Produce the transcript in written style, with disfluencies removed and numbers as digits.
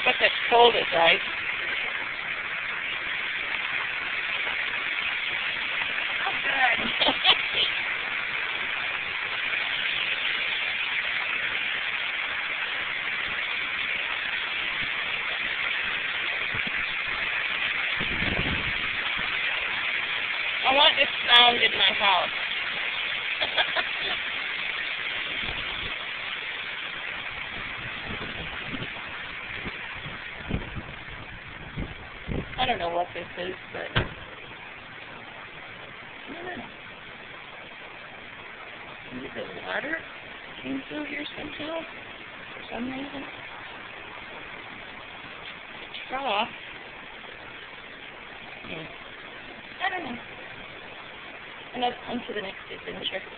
what that cold is, right? Oh, good. I want this sound in my house. I don't know what this is, but I don't know. Maybe the water came through here somehow for some reason. Straw. I don't know. And I've come to the next adventure.